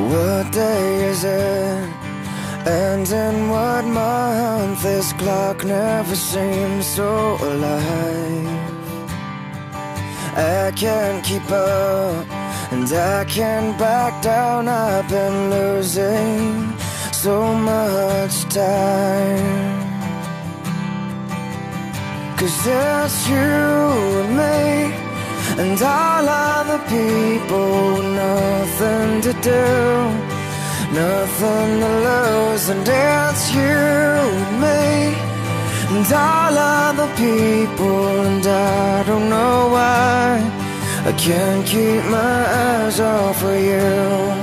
What day is it? And in what month? This clock never seems so alive. I can't keep up, and I can't back down. I've been losing so much time. 'Cause it's you and me, and all other people with nothing to do, nothing to lose. And it's you and me, and all other people. And I don't know why I can't keep my eyes off of you.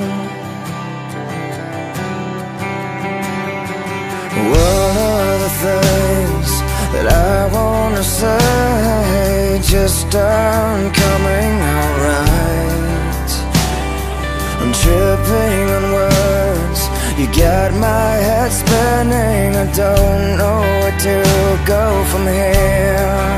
What are the things that I wanna say just aren't coming out right? I'm tripping on words, you got my head spinning. I don't know where to go from here.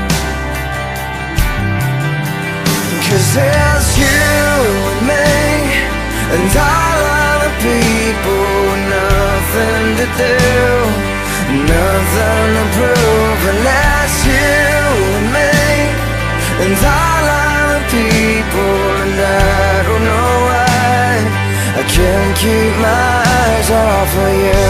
'Cause it's you and me, and all other people with nothing to do, nothing to prove. And that's you and me, and all other people. And I don't know why I can't keep my eyes off of you.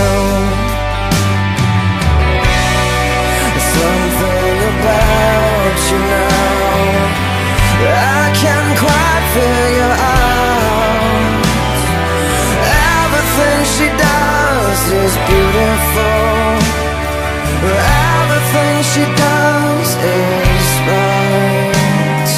Something about you now I can't quite figure out. Everything she does is beautiful, everything she does is right.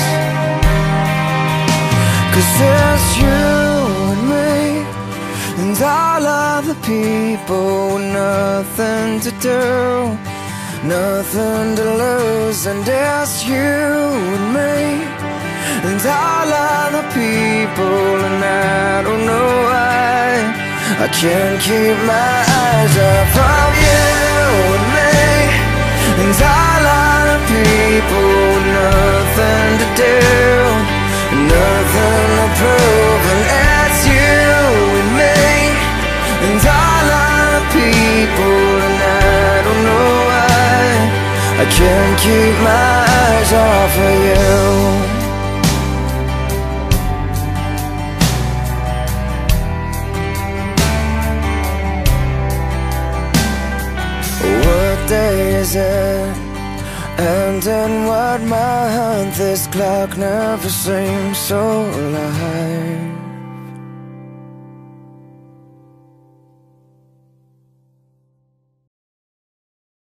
'Cause it's you and me, and all other people with nothing to do, nothing to lose. And it's you and me, and all other people. And I don't know why I can't keep my eyes off of you and me, and all other people. Nothing to do, nothing to prove. And it's you and me, and all other people. And I don't know why I can't keep my eyes off of you. What day is it? And in what month? This clock never seems so alive.